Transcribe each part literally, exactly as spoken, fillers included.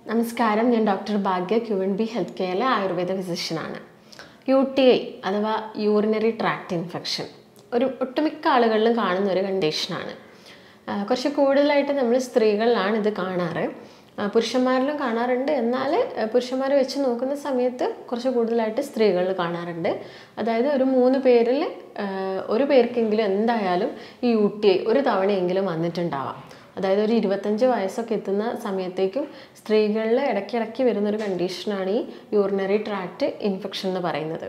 നമസ്കാരം, ഞാൻ doctor Bhagya Q N B health കെയറിലെ ആയുർവേദ ഫിസിഷ്യനാണ്. യു ടി ഐ അഥവാ യൂറിനറി ട്രാക്ട് ഇൻഫെക്ഷൻ ഒരു ഒട്ടുമിക്ക ആളുകളിലും കാണുന്ന ഒരു കണ്ടീഷനാണ്. കുറച്ച് കൂടുതലായിട്ട് നമ്മൾ സ്ത്രീകളിലാണ് ഇത് കാണാറ്. പുരുഷന്മാരിലും കാണാറുണ്ട്, എന്നാൽ പുരുഷന്മാരെ വെച്ച് നോക്കുന്ന സമയത്ത് കുറച്ച് കൂടുതലായിട്ട് സ്ത്രീകളിൽ കാണാറുണ്ട്. അതായത് ഒരു മൂന്ന് പേരിൽ ഒരു പേർക്കെങ്കിലും എന്തായാലും ഈ യു ടി ഐ ഒരു തവണയെങ്കിലും വന്നിട്ടുണ്ടാവാം. അതായത് ഒരു ഇരുപത്തഞ്ച് വയസ്സൊക്കെ എത്തുന്ന സമയത്തേക്കും സ്ത്രീകളിൽ ഇടയ്ക്കിടയ്ക്ക് വരുന്നൊരു കണ്ടീഷനാണ് ഈ യൂറിനറി ട്രാക്ട് ഇൻഫെക്ഷൻ എന്ന് പറയുന്നത്.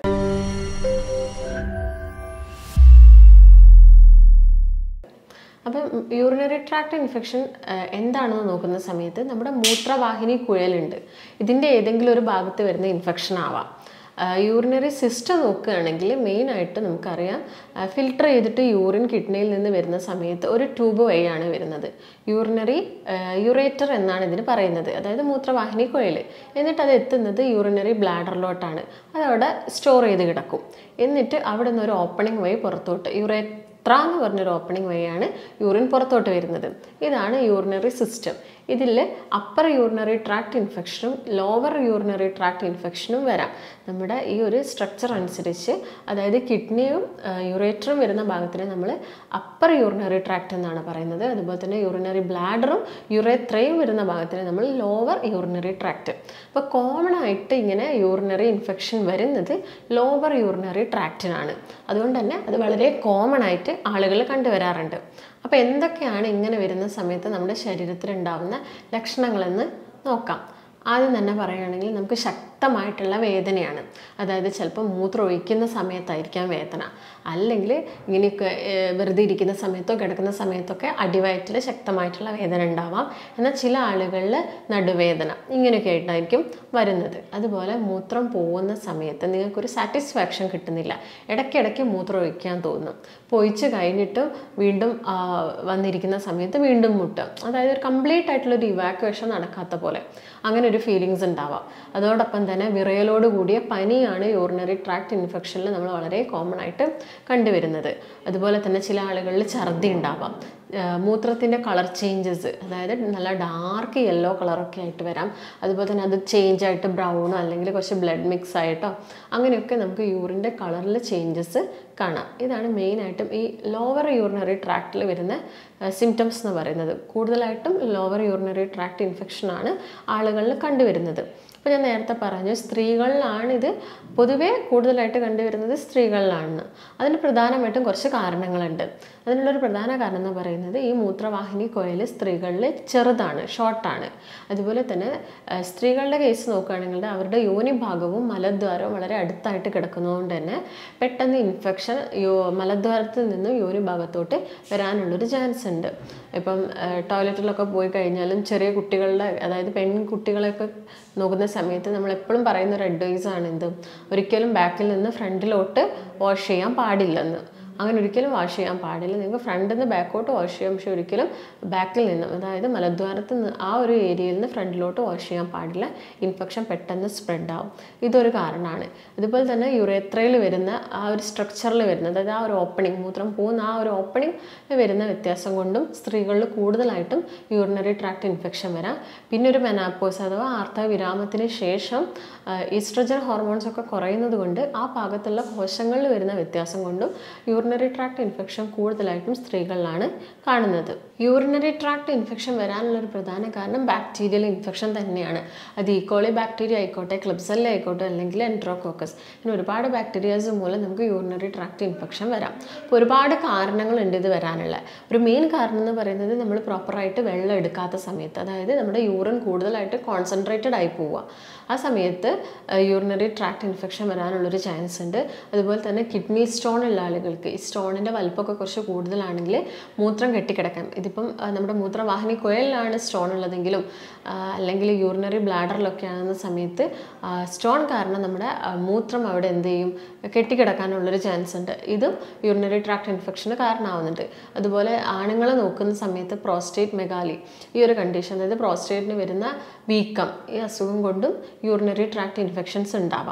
അപ്പം യൂറിനറി ട്രാക്ട് ഇൻഫെക്ഷൻ എന്താണെന്ന് നോക്കുന്ന സമയത്ത് നമ്മുടെ മൂത്രവാഹിനി കുഴലുണ്ട്, ഇതിൻ്റെ ഏതെങ്കിലും ഒരു ഭാഗത്ത് വരുന്ന ഇൻഫെക്ഷൻ ആവാം. യൂറിനറി സിസ്റ്റം നോക്കുകയാണെങ്കിൽ മെയിനായിട്ട് നമുക്കറിയാം, ഫിൽട്ടർ ചെയ്തിട്ട് യൂറിൻ കിഡ്നിയിൽ നിന്ന് വരുന്ന സമയത്ത് ഒരു ട്യൂബ് വഴിയാണ് വരുന്നത്. യൂറിനറി യുറേറ്റർ എന്നാണ് ഇതിന് പറയുന്നത്, അതായത് മൂത്രവാഹിനി കുഴൽ. എന്നിട്ട് അത് എത്തുന്നത് യൂറിനറി ബ്ലാഡറിലോട്ടാണ്. അതവിടെ സ്റ്റോർ ചെയ്ത് കിടക്കും. എന്നിട്ട് അവിടെ നിന്ന് ഒരു ഓപ്പണിംഗ് വഴി പുറത്തോട്ട് യുറേറ്റർ എന്ന് പറഞ്ഞൊരു ഓപ്പണിംഗ് വഴിയാണ് യൂറിൻ പുറത്തോട്ട് വരുന്നത്. ഇതാണ് യൂറിനറി സിസ്റ്റം. ഇതിൽ അപ്പർ യൂറിനറി ട്രാക്ട് ഇൻഫെക്ഷനും ലോവർ യൂറിനറി ട്രാക്ട് ഇൻഫെക്ഷനും വരാം. നമ്മുടെ ഈ ഒരു സ്ട്രക്ചർ അനുസരിച്ച്, അതായത് കിഡ്നിയും യുറേറ്ററും വരുന്ന ഭാഗത്തിന് നമ്മൾ അപ്പർ യൂറിനറി ട്രാക്ട് എന്നാണ് പറയുന്നത്. അതുപോലെ തന്നെ യൂറിനറി ബ്ലാഡറും യുറേത്രയും വരുന്ന ഭാഗത്തിന് നമ്മൾ ലോവർ യൂറിനറി ട്രാക്ട്. അപ്പോൾ കോമൺ ആയിട്ട് ഇങ്ങനെ യൂറിനറി ഇൻഫെക്ഷൻ വരുന്നത് ലോവർ യൂറിനറി ട്രാക്റ്റിനാണ്. അതുകൊണ്ട് തന്നെ അത് വളരെ കോമൺ ആയിട്ട് ആളുകൾ കണ്ടുവരാറുണ്ട്. അപ്പോൾ എന്തൊക്കെയാണ് ഇങ്ങനെ വരുന്ന സമയത്ത് നമ്മുടെ ശരീരത്തിൽ ഉണ്ടാകുന്ന ലക്ഷണങ്ങളെന്ന് നോക്കാം. ആദ്യം തന്നെ പറയുകയാണെങ്കിൽ നമുക്ക് ശക്തമായിട്ടുള്ള വേദനയാണ്. അതായത് ചിലപ്പോൾ മൂത്രം ഒഴിക്കുന്ന സമയത്തായിരിക്കാം വേദന, അല്ലെങ്കിൽ ഇങ്ങനെയൊക്കെ വെറുതെ ഇരിക്കുന്ന സമയത്തോ കിടക്കുന്ന സമയത്തൊക്കെ അടിവയറ്റിൽ ശക്തമായിട്ടുള്ള വേദന ഉണ്ടാവാം. എന്നാൽ ചില ആളുകളിൽ നടുവേദന ഇങ്ങനെയൊക്കെ ആയിട്ടായിരിക്കും വരുന്നത്. അതുപോലെ മൂത്രം പോകുന്ന സമയത്ത് നിങ്ങൾക്കൊരു സാറ്റിസ്ഫാക്ഷൻ കിട്ടുന്നില്ല, ഇടയ്ക്കിടയ്ക്ക് മൂത്രം ഒഴിക്കാൻ തോന്നും. പൊഴിച്ച് കഴിഞ്ഞിട്ട് വീണ്ടും വന്നിരിക്കുന്ന സമയത്ത് വീണ്ടും മുട്ടും, അതായത് ഒരു കംപ്ലീറ്റ് ആയിട്ടുള്ളൊരു ഇവാക്വേഷൻ നടക്കാത്ത പോലെ അങ്ങനെ ഒരു ഫീലിങ്സ് ഉണ്ടാവാം. അതോടൊപ്പം തന്നെ വിറയലോട് കൂടിയ പനിയാണ് യൂറിനറി ട്രാക്ട് ഇൻഫെക്ഷനിൽ നമ്മൾ വളരെ കോമൺ ആയിട്ട് കണ്ടുവരുന്നത്. അതുപോലെ തന്നെ ചില ആളുകളിൽ ഛർദി ഉണ്ടാവാം. മൂത്രത്തിൻ്റെ കളർ ചേഞ്ചസ്, അതായത് നല്ല ഡാർക്ക് യെല്ലോ കളറൊക്കെ ആയിട്ട് വരാം. അതുപോലെ തന്നെ അത് ചേഞ്ച് ആയിട്ട് ബ്രൗണോ അല്ലെങ്കിൽ കുറച്ച് ബ്ലഡ് മിക്സ് ആയിട്ടോ അങ്ങനെയൊക്കെ നമുക്ക് യൂറിൻ്റെ കളറിൽ ചേഞ്ചസ് കാണാം. ഇതാണ് മെയിനായിട്ടും ഈ ലോവർ യൂറിനറി ട്രാക്റ്റിൽ വരുന്ന സിംറ്റംസ് എന്ന് പറയുന്നത്. കൂടുതലായിട്ടും ലോവർ യൂറിനറി ട്രാക്ട് ഇൻഫെക്ഷനാണ് ആളുകളിൽ കണ്ടുവരുന്നത്. അപ്പോൾ ഞാൻ നേരത്തെ പറഞ്ഞു, സ്ത്രീകളിലാണിത് പൊതുവേ കൂടുതലായിട്ട് കണ്ടുവരുന്നത് സ്ത്രീകളിലാണ്. അതിന് പ്രധാനമായിട്ടും കുറച്ച് കാരണങ്ങളുണ്ട്. അതിനുള്ളൊരു പ്രധാന കാരണം എന്ന് പറയുന്നത്, ഈ മൂത്രവാഹിനി കുഴൽ സ്ത്രീകളിൽ ചെറുതാണ്, ഷോർട്ടാണ്. അതുപോലെ തന്നെ സ്ത്രീകളുടെ കേസ് നോക്കുകയാണെങ്കിൽ അവരുടെ യോനി ഭാഗവും മലദ്വാരവും വളരെ അടുത്തായിട്ട് കിടക്കുന്നതുകൊണ്ട് തന്നെ പെട്ടെന്ന് ഇൻഫെക്ഷൻ യോ മലദ്വാരത്തിൽ നിന്നും യോനി ഭാഗത്തോട്ട് വരാനുള്ളൊരു ചാൻസ് ഉണ്ട്. ഇപ്പം ടോയ്ലറ്റിലൊക്കെ പോയി കഴിഞ്ഞാലും ചെറിയ കുട്ടികളുടെ, അതായത് പെൺകുട്ടികളെയൊക്കെ നോക്കുന്ന സമയത്ത് നമ്മൾ എപ്പോഴും പറയുന്ന ഒരു അഡ്വൈസാണ് എന്ത്, ഒരിക്കലും ബാക്കിൽ നിന്ന് ഫ്രണ്ടിലോട്ട് വാഷ് ചെയ്യാൻ പാടില്ലെന്ന്. അങ്ങനെ ഒരിക്കലും വാഷ് ചെയ്യാൻ പാടില്ല. നിങ്ങൾക്ക് ഫ്രണ്ടിൽ നിന്ന് ബാക്കോട്ട് വാഷ് ചെയ്യാം, പക്ഷെ ഒരിക്കലും ബാക്കിൽ നിന്ന്, അതായത് മലദ്വാരത്തിൽ നിന്ന് ആ ഒരു ഏരിയയിൽ നിന്ന് ഫ്രണ്ടിലോട്ട് വാഷ് ചെയ്യാൻ പാടില്ല. ഇൻഫെക്ഷൻ പെട്ടെന്ന് സ്പ്രെഡ് ആവും. ഇതൊരു കാരണമാണ്. അതുപോലെ തന്നെ യുറേത്രയിൽ വരുന്ന ആ ഒരു സ്ട്രക്ചറിൽ വരുന്ന, അതായത് ആ ഒരു ഓപ്പണിംഗ്, മൂത്രം പോകുന്ന ആ ഒരു ഓപ്പണിംഗ് വരുന്ന വ്യത്യാസം കൊണ്ടും സ്ത്രീകളിൽ കൂടുതലായിട്ടും യൂറിനറി ട്രാക്ട് ഇൻഫെക്ഷൻ വരാം. പിന്നെ ഒരു മെനാപ്പോസ് അഥവാ ആർത്തവവിരാമത്തിന് ശേഷം ഈസ്ട്രജൻ ഹോർമോൺസ് ഒക്കെ കുറയുന്നത് കൊണ്ട് ആ ഭാഗത്തുള്ള കോശങ്ങളിൽ വരുന്ന വ്യത്യാസം കൊണ്ടും യൂറിനറി ട്രാക്ട് ഇൻഫെക്ഷൻ കൂടുതലായിട്ടും സ്ത്രീകളിലാണ് കാണുന്നത്. യൂറിനറി ട്രാക്ട് ഇൻഫെക്ഷൻ വരാനുള്ളൊരു പ്രധാന കാരണം ബാക്ടീരിയൽ ഇൻഫെക്ഷൻ തന്നെയാണ്. അത് ഈക്കോളി ബാക്ടീരിയ ആയിക്കോട്ടെ, ക്ലിബ്സെല്ല ആയിക്കോട്ടെ, അല്ലെങ്കിൽ എൻട്രോകോക്കസ്, ഇങ്ങനെ ഒരുപാട് ബാക്ടീരിയാസ് മൂലം നമുക്ക് യൂറിനറി ട്രാക്ട് ഇൻഫെക്ഷൻ വരാം. അപ്പോൾ ഒരുപാട് കാരണങ്ങളുണ്ട് ഇത് വരാനുള്ള. ഒരു മെയിൻ കാരണം എന്ന് പറയുന്നത് നമ്മൾ പ്രോപ്പറായിട്ട് വെള്ളം എടുക്കാത്ത സമയത്ത്, അതായത് നമ്മുടെ യൂറിൻ കൂടുതലായിട്ട് കോൺസെൻട്രേറ്റഡ് ആയി പോവുക, ആ സമയത്ത് യൂറിനറി ട്രാക്ട് ഇൻഫെക്ഷൻ വരാനുള്ളൊരു ചാൻസ് ഉണ്ട്. അതുപോലെ തന്നെ കിഡ്നി സ്റ്റോൺ ഉള്ള ആളുകൾക്ക് ഈ സ്റ്റോണിൻ്റെ വലുപ്പമൊക്കെ കുറച്ച് കൂടുതലാണെങ്കിൽ മൂത്രം കെട്ടിക്കിടക്കാം. ഇതിപ്പം നമ്മുടെ മൂത്രവാഹിനി കുഴലിലാണ് സ്റ്റോൺ ഉള്ളതെങ്കിലും അല്ലെങ്കിൽ യൂറിനറി ബ്ലാഡറിലൊക്കെ ആകുന്ന സമയത്ത് സ്റ്റോൺ കാരണം നമ്മുടെ മൂത്രം അവിടെ എന്ത് ചെയ്യും, കെട്ടിക്കിടക്കാനുള്ളൊരു ചാൻസ് ഉണ്ട്. ഇതും യൂറിനറി ട്രാക്ട് ഇൻഫെക്ഷന് കാരണമാവുന്നുണ്ട്. അതുപോലെ ആണുങ്ങളെ നോക്കുന്ന സമയത്ത് പ്രോസ്റ്റേറ്റ് മെഗാലി, ഈ ഒരു കണ്ടീഷൻ, അതായത് പ്രോസ്റ്റേറ്റിന് വരുന്ന വീക്കം, ഈ അസുഖം കൊണ്ടും യൂറിനറി ട്രാക്ട് ഇൻഫെക്ഷൻസ് ഉണ്ടാവാം.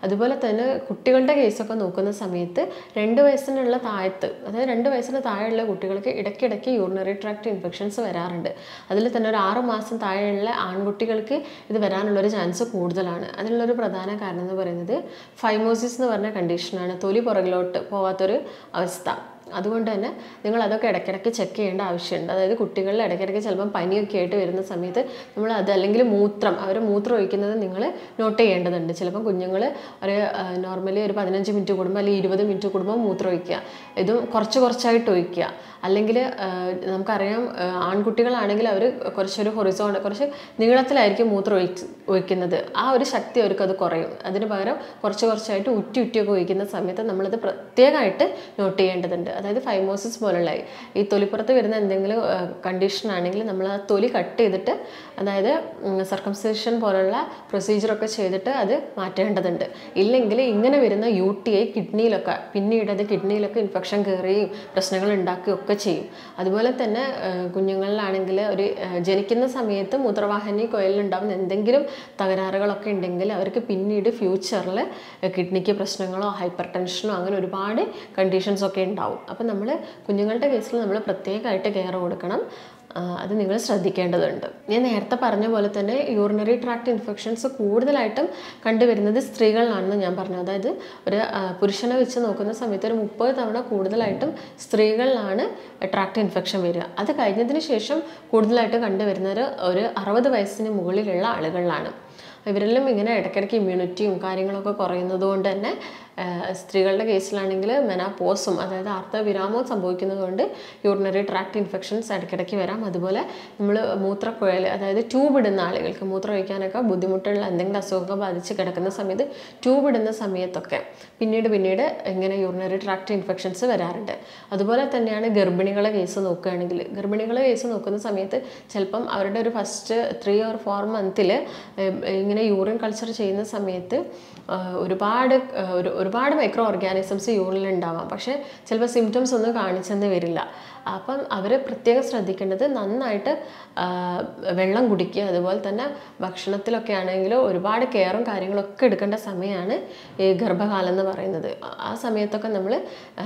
അതുപോലെ തന്നെ കുട്ടികളുടെ കേസൊക്കെ നോക്കുന്ന സമയത്ത് രണ്ട് വയസ്സിനുള്ള താഴത്ത്, അതായത് രണ്ട് വയസ്സിന് താഴെയുള്ള കുട്ടികൾക്ക് ഇടയ്ക്കിടയ്ക്ക് യൂറിനറി ട്രാക്ട് ഇൻഫെക്ഷൻസ് വരാറുണ്ട്. അതിൽ തന്നെ ഒരു ആറ് മാസം താഴെയുള്ള ആൺകുട്ടികൾക്ക് ഇത് വരാനുള്ളൊരു ചാൻസ് കൂടുതലാണ്. അതിനുള്ളൊരു പ്രധാന കാരണം എന്ന് പറയുന്നത് ഫൈമോസിസ് എന്ന് പറഞ്ഞ കണ്ടീഷനാണ്, തൊലി പുറകിലോട്ട് പോവാത്തൊരു അവസ്ഥ. അതുകൊണ്ട് തന്നെ നിങ്ങൾ അതൊക്കെ ഇടയ്ക്കിടയ്ക്ക് ചെക്ക് ചെയ്യേണ്ട ആവശ്യമുണ്ട്. അതായത് കുട്ടികളിൽ ഇടയ്ക്കിടയ്ക്ക് ചിലപ്പം പനിയൊക്കെ ആയിട്ട് വരുന്ന സമയത്ത് നമ്മൾ അത്, അല്ലെങ്കിൽ മൂത്രം, അവർ മൂത്രം ഒഴിക്കുന്നത് നിങ്ങൾ നോട്ട് ചെയ്യേണ്ടതുണ്ട്. ചിലപ്പം കുഞ്ഞുങ്ങൾ ഒരു നോർമലി ഒരു പതിനഞ്ച് മിനിറ്റ് കൂടുമ്പോൾ അല്ലെങ്കിൽ ഇരുപത് മിനിറ്റ് കൂടുമ്പോൾ മൂത്രം ഒഴിക്കുക, ഇതും കുറച്ച് കുറച്ചായിട്ട് ഒഴിക്കുക. അല്ലെങ്കിൽ നമുക്കറിയാം ആൺകുട്ടികളാണെങ്കിൽ അവർ കുറച്ചൊരു ഹൊറിസോൺ, കുറച്ച് നീളത്തിലായിരിക്കും മൂത്രം ഒഴിച്ച് ഒഴിക്കുന്നത്. ആ ഒരു ശക്തി അവർക്കത് കുറയും. അതിന് പകരം കുറച്ച് കുറച്ചായിട്ട് ഉറ്റി ഉറ്റിയൊക്കെ ഒഴിക്കുന്ന സമയത്ത് നമ്മളത് പ്രത്യേകമായിട്ട് നോട്ട് ചെയ്യേണ്ടതുണ്ട്. അതായത് ഫൈമോസിസ് പോലുള്ള ഈ തൊലിപ്പുറത്ത് വരുന്ന എന്തെങ്കിലും കണ്ടീഷൻ ആണെങ്കിൽ നമ്മൾ ആ തൊലി കട്ട് ചെയ്തിട്ട്, അതായത് സർക്കംസിഷൻ പോലുള്ള പ്രൊസീജിയറൊക്കെ ചെയ്തിട്ട് അത് മാറ്റേണ്ടതുണ്ട്. ഇല്ലെങ്കിൽ ഇങ്ങനെ വരുന്ന യു ടി ഐ കിഡ്നിയിലൊക്കെ പിന്നീട് അത് കിഡ്നിയിലൊക്കെ ഇൻഫെക്ഷൻ കയറുകയും പ്രശ്നങ്ങൾ ഉണ്ടാക്കുകയും ഒക്കെ ചെയ്യും. അതുപോലെ തന്നെ കുഞ്ഞുങ്ങളിലാണെങ്കിൽ ഒരു ജനിക്കുന്ന സമയത്ത് മൂത്രവാഹിനി കുഴലിലുണ്ടാകുന്ന എന്തെങ്കിലും തകരാറുകളൊക്കെ ഉണ്ടെങ്കിൽ അവർക്ക് പിന്നീട് ഫ്യൂച്ചറിൽ കിഡ്നിക്ക് പ്രശ്നങ്ങളോ ഹൈപ്പർ ടെൻഷനോ അങ്ങനെ ഒരുപാട് കണ്ടീഷൻസൊക്കെ ഉണ്ടാവും. അപ്പം നമ്മൾ കുഞ്ഞുങ്ങളുടെ കേസിൽ നമ്മൾ പ്രത്യേകമായിട്ട് കെയർ കൊടുക്കണം. അത് നിങ്ങൾ ശ്രദ്ധിക്കേണ്ടതുണ്ട്. ഞാൻ നേരത്തെ പറഞ്ഞ പോലെ തന്നെ യൂറിനറി ട്രാക്ട് ഇൻഫെക്ഷൻസ് കൂടുതലായിട്ടും കണ്ടുവരുന്നത് സ്ത്രീകളിലാണെന്ന് ഞാൻ പറഞ്ഞു. അതായത് ഒരു പുരുഷനെ വെച്ച് നോക്കുന്ന സമയത്ത് ഒരു മുപ്പത് തവണ കൂടുതലായിട്ടും സ്ത്രീകളിലാണ് ട്രാക്ട് ഇൻഫെക്ഷൻ വരിക. അത് കഴിഞ്ഞതിന് ശേഷം കൂടുതലായിട്ട് കണ്ടുവരുന്നത് ഒരു അറുപത് വയസ്സിന് മുകളിലുള്ള ആളുകളിലാണ്. ഇവരെല്ലാം ഇങ്ങനെ ഇടയ്ക്കിടയ്ക്ക് ഇമ്മ്യൂണിറ്റിയും കാര്യങ്ങളൊക്കെ കുറയുന്നത് കൊണ്ട് തന്നെ സ്ത്രീകളുടെ കേസിലാണെങ്കിൽ മെനാപോസും, അതായത് ആർത്തവവിരാമവും സംഭവിക്കുന്നത് കൊണ്ട് യൂറിനറി ട്രാക്ട് ഇൻഫെക്ഷൻസ് ഇടയ്ക്കിടയ്ക്ക് വരാം. അതുപോലെ നമ്മൾ മൂത്രക്കുഴൽ, അതായത് ട്യൂബ് ഇടുന്ന ആളുകൾക്ക് മൂത്രം ഒഴിക്കാനൊക്കെ ബുദ്ധിമുട്ടുള്ള എന്തെങ്കിലും അസുഖമൊക്കെ ബാധിച്ച് കിടക്കുന്ന സമയത്ത് ട്യൂബ് ഇടുന്ന സമയത്തൊക്കെ പിന്നീട് പിന്നീട് ഇങ്ങനെ യൂറിനറി ട്രാക്ട് ഇൻഫെക്ഷൻസ് വരാറുണ്ട്. അതുപോലെ തന്നെയാണ് ഗർഭിണികളെ കേസ് നോക്കുകയാണെങ്കിൽ, ഗർഭിണികളെ കേസ് നോക്കുന്ന സമയത്ത് ചിലപ്പം അവരുടെ ഒരു ഫസ്റ്റ് ത്രീ ഓർ ഫോർ മന്തിൽ ഇങ്ങനെ യൂറിൻ കൾച്ചർ ചെയ്യുന്ന സമയത്ത് ഒരുപാട് ഒരു ഒരുപാട് മൈക്രോ ഓർഗാനിസംസ് യൂറിനിൽ ഉണ്ടാവാം. പക്ഷേ ചിലപ്പോൾ സിംറ്റംസ് ഒന്നും കാണിച്ചെന്ന് വരില്ല. അപ്പം അവർ പ്രത്യേകം ശ്രദ്ധിക്കേണ്ടത് നന്നായിട്ട് വെള്ളം കുടിക്കുക. അതുപോലെ തന്നെ ഭക്ഷണത്തിലൊക്കെ ആണെങ്കിലും ഒരുപാട് കെയറും കാര്യങ്ങളൊക്കെ എടുക്കേണ്ട സമയമാണ് ഈ ഗർഭകാലം എന്ന് പറയുന്നത്. ആ സമയത്തൊക്കെ നമ്മൾ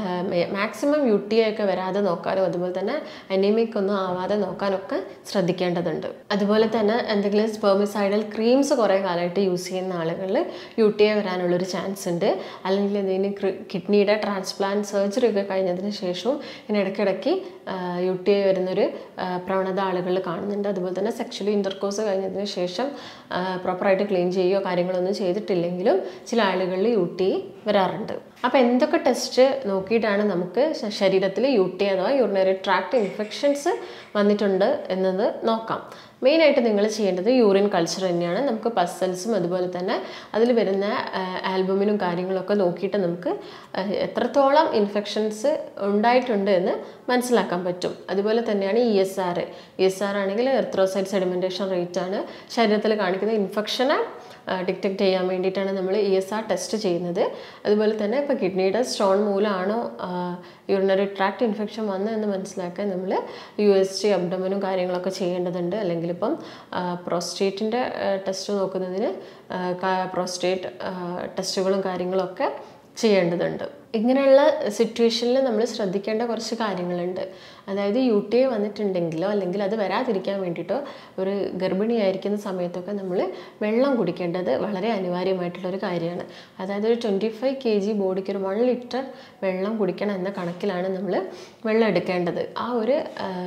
മാക്സിമം യു ടി ഐ ഒക്കെ വരാതെ നോക്കാനും അതുപോലെ തന്നെ അനീമിക് ഒന്നും ആവാതെ നോക്കാനൊക്കെ ശ്രദ്ധിക്കേണ്ടതുണ്ട്. അതുപോലെ തന്നെ എന്തെങ്കിലും സ്പെർമിസൈഡൽ ക്രീംസ് കുറേ കാലമായിട്ട് യൂസ് ചെയ്യുന്ന ആളുകളിൽ യു ടി ഐ വരാനുള്ളൊരു ചാൻസ് ഉണ്ട്. അല്ലെങ്കിൽ എന്തെങ്കിലും കിഡ്നിയുടെ ട്രാൻസ്പ്ലാന്റ് സർജറി ഒക്കെ കഴിഞ്ഞതിന് ശേഷവും ഇങ്ങനെ ഇടയ്ക്കിടയ്ക്ക് യു ടി ഐ വരുന്നൊരു പ്രവണത ആളുകളിൽ കാണുന്നുണ്ട്. അതുപോലെ തന്നെ സെക്ഷലി ഇൻ്റർകോഴ്സ് കഴിഞ്ഞതിന് ശേഷം പ്രോപ്പറായിട്ട് ക്ലീൻ ചെയ്യുകയോ കാര്യങ്ങളൊന്നും ചെയ്തിട്ടില്ലെങ്കിലും ചില ആളുകളിൽ യു ടി ഐ വരാറുണ്ട്. അപ്പോൾ എന്തൊക്കെ ടെസ്റ്റ് നോക്കിയിട്ടാണ് നമുക്ക് ശരീരത്തിൽ യു ടി ഐ അഥവാ യൂറിനറി ട്രാക്ട് ഇൻഫെക്ഷൻസ് വന്നിട്ടുണ്ട് എന്നത് നോക്കാം. മെയിനായിട്ട് നിങ്ങൾ ചെയ്യേണ്ടത് യൂറിൻ കൾച്ചർ തന്നെയാണ്. നമുക്ക് പസൽസും അതുപോലെ തന്നെ അതിൽ വരുന്ന ആൽബുമിനും കാര്യങ്ങളൊക്കെ നോക്കിയിട്ട് നമുക്ക് എത്രത്തോളം ഇൻഫെക്ഷൻസ് ഉണ്ടായിട്ടുണ്ട് എന്ന് മനസ്സിലാക്കാൻ പറ്റും. അതുപോലെ തന്നെയാണ് E S R. E S R ആണെങ്കിൽ എർത്രോസൈറ്റ് സെഡിമെൻറ്റേഷൻ റേറ്റ് ആണ്. ശരീരത്തിൽ കാണിക്കുന്ന ഇൻഫെക്ഷനെ ഡിറ്റക്റ്റ് ചെയ്യാൻ വേണ്ടിയിട്ടാണ് നമ്മൾ ഇ എസ് ആർ ടെസ്റ്റ് ചെയ്യുന്നത്. അതുപോലെ തന്നെ ഇപ്പോൾ കിഡ്നിയുടെ സ്റ്റോൺ മൂലമാണോ യൂറിനറി ട്രാക്ട് ഇൻഫെക്ഷൻ വന്നതെന്ന് മനസ്സിലാക്കാൻ നമ്മൾ യു എസ് ജി അബ്ഡമനും കാര്യങ്ങളൊക്കെ ചെയ്യേണ്ടതുണ്ട്. അല്ലെങ്കിൽ ഇപ്പം പ്രോസ്റ്റേറ്റിൻ്റെ ടെസ്റ്റ് നോക്കുന്നതിന് പ്രോസ്റ്റേറ്റ് ടെസ്റ്റുകളും കാര്യങ്ങളൊക്കെ ചെയ്യേണ്ടതുണ്ട്. ഇങ്ങനെയുള്ള സിറ്റുവേഷനിൽ നമ്മൾ ശ്രദ്ധിക്കേണ്ട കുറച്ച് കാര്യങ്ങളുണ്ട്. അതായത് യു ടി ഐ വന്നിട്ടുണ്ടെങ്കിലോ അല്ലെങ്കിൽ അത് വരാതിരിക്കാൻ വേണ്ടിയിട്ടോ ഒരു ഗർഭിണിയായിരിക്കുന്ന സമയത്തൊക്കെ നമ്മൾ വെള്ളം കുടിക്കേണ്ടത് വളരെ അനിവാര്യമായിട്ടുള്ളൊരു കാര്യമാണ്. അതായത് ഒരു ട്വൻറ്റി ഫൈവ് കെ ജി ബോഡിക്ക് ഒരു വൺ ലിറ്റർ വെള്ളം കുടിക്കണം എന്ന കണക്കിലാണ് നമ്മൾ വെള്ളം എടുക്കേണ്ടത്. ആ ഒരു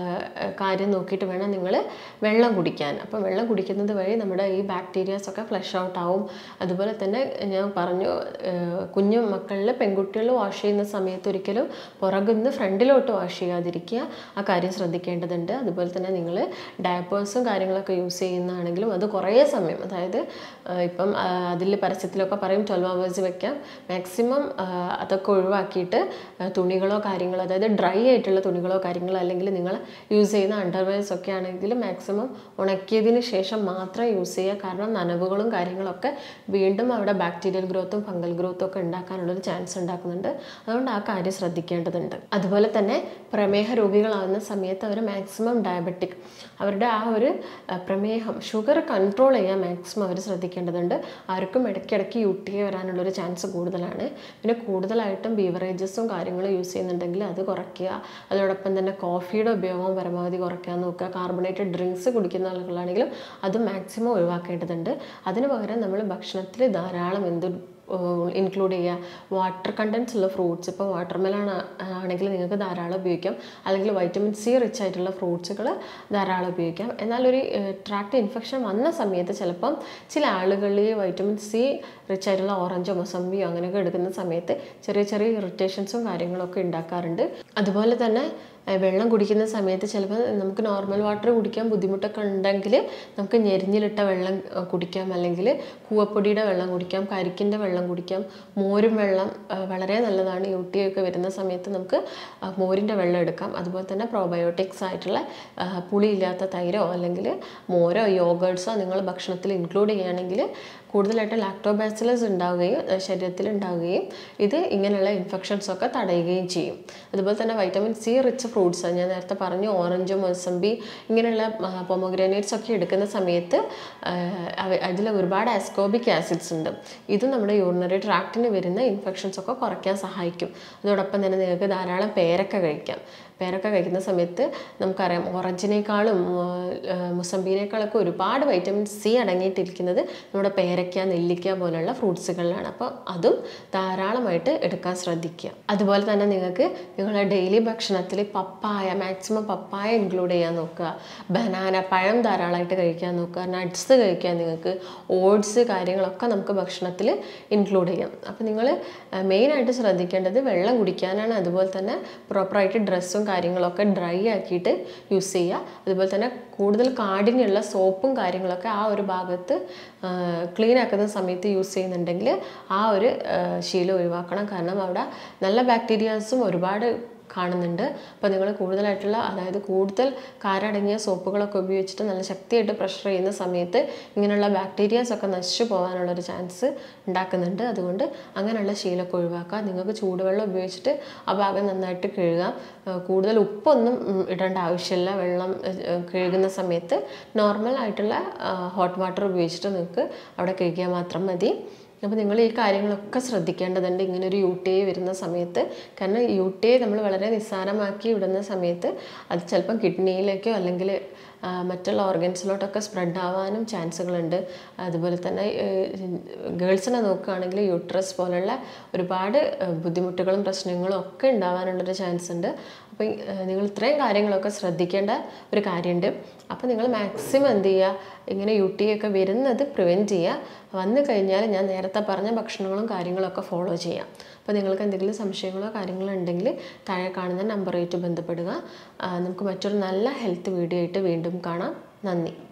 കാര്യം നോക്കിയിട്ട് വേണം നിങ്ങൾ വെള്ളം കുടിക്കാൻ. അപ്പോൾ വെള്ളം കുടിക്കുന്നത് വഴി നമ്മുടെ ഈ ബാക്ടീരിയാസൊക്കെ ഫ്ലഷ് ഔട്ട് ആവും. അതുപോലെ തന്നെ ഞാൻ പറഞ്ഞു, കുഞ്ഞു മക്കളിൽ പെൺകുട്ടികൾ വാഷ് ചെയ്യുന്ന സമയത്ത് ഒരിക്കലും പുറകുന്ന് ഫ്രണ്ടിലോട്ട് വാഷ് ചെയ്യാതിരിക്കുക. ആ കാര്യം ശ്രദ്ധിക്കേണ്ടതുണ്ട്. അതുപോലെ തന്നെ നിങ്ങൾ ഡയപ്പേഴ്സും കാര്യങ്ങളൊക്കെ യൂസ് ചെയ്യുന്നതാണെങ്കിലും അത് കുറേ സമയം, അതായത് ഇപ്പം അതിൽ പരസ്യത്തിലൊക്കെ പറയും ട്വൽവ് അവേഴ്സ് വെക്കാം. മാക്സിമം അതൊക്കെ ഒഴിവാക്കിയിട്ട് തുണികളോ കാര്യങ്ങളോ, അതായത് ഡ്രൈ ആയിട്ടുള്ള തുണികളോ കാര്യങ്ങളോ അല്ലെങ്കിൽ നിങ്ങൾ യൂസ് ചെയ്യുന്ന അണ്ടർവെയർസ് ഒക്കെ ആണെങ്കിൽ മാക്സിമം ഉണക്കിയതിന് ശേഷം മാത്രം യൂസ് ചെയ്യുക. കാരണം നനവുകളും കാര്യങ്ങളൊക്കെ വീണ്ടും അവിടെ ബാക്ടീരിയൽ ഗ്രോത്തും ഫംഗൽ ഗ്രോത്തും ഒക്കെ ഉണ്ടാക്കാനുള്ളൊരു ചാൻസ് ഉണ്ടാക്കുന്നുണ്ട്. അതുകൊണ്ട് ആ കാര്യം ശ്രദ്ധിക്കേണ്ടതുണ്ട്. അതുപോലെ തന്നെ പ്രമേഹ രോഗികൾ ഗർഭിണികളാവുന്ന സമയത്ത് അവർ മാക്സിമം ഡയബറ്റിക് അവരുടെ ആ ഒരു പ്രമേഹം ഷുഗർ കൺട്രോൾ ചെയ്യാൻ മാക്സിമം അവർ ശ്രദ്ധിക്കേണ്ടതുണ്ട്. ആർക്കും ഇടയ്ക്കിടയ്ക്ക് യു ടി ഐ വരാനുള്ളൊരു ചാൻസ് കൂടുതലാണ്. പിന്നെ കൂടുതലായിട്ടും ബീവറേജസും കാര്യങ്ങളും യൂസ് ചെയ്യുന്നുണ്ടെങ്കിൽ അത് കുറയ്ക്കുക. അതോടൊപ്പം തന്നെ കോഫിയുടെ ഉപയോഗം പരമാവധി കുറയ്ക്കാൻ നോക്കുക. കാർബണേറ്റഡ് ഡ്രിങ്ക്സ് കുടിക്കുന്ന ആളുകളാണെങ്കിലും അത് മാക്സിമം ഒഴിവാക്കേണ്ടതുണ്ട്. അതിന് പകരം നമ്മൾ ഭക്ഷണത്തിൽ ധാരാളം എന്ത് ഇൻക്ലൂഡ് ചെയ്യുക, വാട്ടർ കണ്ടൻസ് ഉള്ള ഫ്രൂട്ട്സ്. ഇപ്പോൾ വാട്ടർ മെലൺ ആണെങ്കിൽ നിങ്ങൾക്ക് ധാരാളം ഉപയോഗിക്കാം, അല്ലെങ്കിൽ വൈറ്റമിൻ സി റിച്ച് ആയിട്ടുള്ള ഫ്രൂട്ട്സുകൾ ധാരാളം ഉപയോഗിക്കാം. എന്നാൽ ഒരു ട്രാക്ട് ഇൻഫെക്ഷൻ വന്ന സമയത്ത് ചിലപ്പം ചില ആളുകളിൽ വൈറ്റമിൻ സി റിച്ച് ആയിട്ടുള്ള ഓറഞ്ചോ മൊസമ്പിയോ അങ്ങനെയൊക്കെ എടുക്കുന്ന സമയത്ത് ചെറിയ ചെറിയ ഇറിറ്റേഷൻസും കാര്യങ്ങളൊക്കെ ഉണ്ടാക്കാറുണ്ട്. അതുപോലെ തന്നെ വെള്ളം കുടിക്കുന്ന സമയത്ത് ചിലപ്പോൾ നമുക്ക് നോർമൽ വാട്ടർ കുടിക്കാൻ ബുദ്ധിമുട്ടൊക്കെ ഉണ്ടെങ്കിൽ നമുക്ക് ഞെരിഞ്ഞിലിട്ട വെള്ളം കുടിക്കാം, അല്ലെങ്കിൽ കൂവപ്പൊടിയുടെ വെള്ളം കുടിക്കാം, കരിക്കിൻ്റെ വെള്ളം കുടിക്കാം. മോരും വെള്ളം വളരെ നല്ലതാണ്. യു ടി ഒക്കെ വരുന്ന സമയത്ത് നമുക്ക് മോരിൻ്റെ വെള്ളം എടുക്കാം. അതുപോലെ തന്നെ പ്രോബയോട്ടിക്സ് ആയിട്ടുള്ള പുളിയില്ലാത്ത തൈരോ അല്ലെങ്കിൽ മോരോ യോഗേർട്സോ നിങ്ങൾ ഭക്ഷണത്തിൽ ഇൻക്ലൂഡ് ചെയ്യുകയാണെങ്കിൽ കൂടുതലായിട്ട് ലാക്ടോബാസിലസ് ഉണ്ടാവുകയും ശരീരത്തിൽ ഉണ്ടാവുകയും ഇത് ഇങ്ങനെയുള്ള ഇൻഫെക്ഷൻസൊക്കെ തടയുകയും ചെയ്യും. അതുപോലെ തന്നെ വൈറ്റമിൻ സി റിച്ച് ഫ്രൂട്ട്സ് ഞാൻ നേരത്തെ പറഞ്ഞു, ഓറഞ്ച്, മൊസമ്പി ഇങ്ങനെയുള്ള പൊമോഗ്രാനേറ്റ്സ് ഒക്കെ എടുക്കുന്ന സമയത്ത് അതിൽ ഒരുപാട് ആസ്കോബിക് ആസിഡ്സ് ഉണ്ട്. ഇത് നമ്മുടെ യൂറിനറി ട്രാക്റ്റിന് വരുന്ന ഇൻഫെക്ഷൻസൊക്കെ കുറയ്ക്കാൻ സഹായിക്കും. അതോടൊപ്പം തന്നെ നിങ്ങൾക്ക് ധാരാളം പേരക്ക കഴിക്കാം. പേരക്ക കഴിക്കുന്ന സമയത്ത് നമുക്കറിയാം ഓറഞ്ചിനേക്കാളും മുസമ്പിനേക്കാളൊക്കെ ഒരുപാട് വൈറ്റമിൻ സി അടങ്ങിയിട്ടിരിക്കുന്നത് നമ്മുടെ പേരക്ക, നെല്ലിക്ക പോലുള്ള ഫ്രൂട്ട്സുകളിലാണ്. അപ്പോൾ അതും ധാരാളമായിട്ട് എടുക്കാൻ ശ്രദ്ധിക്കുക. അതുപോലെ തന്നെ നിങ്ങൾക്ക് നിങ്ങളുടെ ഡെയിലി ഭക്ഷണത്തിൽ പപ്പായ, മാക്സിമം പപ്പായ ഇൻക്ലൂഡ് ചെയ്യാൻ നോക്കുക. ബനാന, പഴം ധാരാളമായിട്ട് കഴിക്കാൻ നോക്കുക. നട്ട്സ് കഴിക്കാൻ, നിങ്ങൾക്ക് ഓട്സ് കാര്യങ്ങളൊക്കെ നമുക്ക് ഭക്ഷണത്തിൽ ഇൻക്ലൂഡ് ചെയ്യാം. അപ്പോൾ നിങ്ങൾ മെയിനായിട്ട് ശ്രദ്ധിക്കേണ്ടത് വെള്ളം കുടിക്കാനാണ്. അതുപോലെ തന്നെ പ്രോപ്പറായിട്ട് ഡ്രസ്സും കാര്യങ്ങളൊക്കെ ഡ്രൈ ആക്കിയിട്ട് യൂസ് ചെയ്യുക. അതുപോലെ തന്നെ കൂടുതൽ കാഠിന്യമുള്ള സോപ്പും കാര്യങ്ങളൊക്കെ ആ ഒരു ഭാഗത്ത് ക്ലീൻ ആക്കുന്ന സമയത്ത് യൂസ് ചെയ്യുന്നുണ്ടെങ്കിൽ ആ ഒരു ശീലം ഒഴിവാക്കണം. കാരണം അവിടെ നല്ല ബാക്ടീരിയാസും ഒരുപാട് കാണുന്നുണ്ട്. അപ്പോൾ നിങ്ങൾ കൂടുതലായിട്ടുള്ള അതായത് കൂടുതൽ കാരടങ്ങിയ സോപ്പുകളൊക്കെ ഉപയോഗിച്ചിട്ട് നല്ല ശക്തിയായിട്ട് പ്രഷർ ചെയ്യുന്ന സമയത്ത് ഇങ്ങനെയുള്ള ബാക്ടീരിയാസൊക്കെ നശിച്ചു പോകാനുള്ളൊരു ചാൻസ് ഉണ്ടാക്കുന്നുണ്ട്. അതുകൊണ്ട് അങ്ങനെയുള്ള ശീലമൊക്കെ ഒഴിവാക്കുക. നിങ്ങൾക്ക് ചൂടുവെള്ളം ഉപയോഗിച്ചിട്ട് ആ ഭാഗം നന്നായിട്ട് കഴുകുക. കൂടുതൽ ഉപ്പൊന്നും ഇടേണ്ട ആവശ്യമില്ല. വെള്ളം കഴുകുന്ന സമയത്ത് നോർമൽ ആയിട്ടുള്ള ഹോട്ട് വാട്ടർ ഉപയോഗിച്ചിട്ട് നിങ്ങൾക്ക് അവിടെ കഴുകിയാൽ മാത്രം മതി. അപ്പോൾ നിങ്ങൾ ഈ കാര്യങ്ങളൊക്കെ ശ്രദ്ധിക്കേണ്ടതുണ്ട് ഇങ്ങനെ ഒരു യു ടി ഐ വരുന്ന സമയത്ത്. കാരണം യു ടി ഐ നമ്മൾ വളരെ നിസ്സാരമാക്കി വിടുന്ന സമയത്ത് അത് ചിലപ്പം കിഡ്നിയിലേക്കോ അല്ലെങ്കിൽ മറ്റുള്ള ഓർഗൻസിലോട്ടൊക്കെ സ്പ്രെഡ് ആവാനും ചാൻസുകളുണ്ട്. അതുപോലെ തന്നെ ഗേൾസിനെ നോക്കുകയാണെങ്കിൽ യൂട്രസ് പോലുള്ള ഒരുപാട് ബുദ്ധിമുട്ടുകളും പ്രശ്നങ്ങളും ഒക്കെ ഉണ്ടാവാനുള്ളൊരു ചാൻസ് ഉണ്ട്. അപ്പോൾ നിങ്ങൾ ഇത്രയും കാര്യങ്ങളൊക്കെ ശ്രദ്ധിക്കേണ്ട ഒരു കാര്യമുണ്ട്. അപ്പോൾ നിങ്ങൾ മാക്സിമം എന്ത് ചെയ്യുക, ഇങ്ങനെ യു ടി ഒക്കെ വരുന്നത് പ്രിവെൻറ്റ് ചെയ്യുക. വന്നു കഴിഞ്ഞാൽ ഞാൻ നേരത്തെ പറഞ്ഞ ഭക്ഷണങ്ങളും കാര്യങ്ങളൊക്കെ ഫോളോ ചെയ്യാം. അപ്പോൾ നിങ്ങൾക്ക് എന്തെങ്കിലും സംശയങ്ങളോ കാര്യങ്ങളോ ഉണ്ടെങ്കിൽ താഴെ കാണുന്ന നമ്പറുമായിട്ട് ബന്ധപ്പെടുക. നമുക്ക് മറ്റൊരു നല്ല ഹെൽത്ത് വീഡിയോ ആയിട്ട് വീണ്ടും കാണാം. നന്ദി.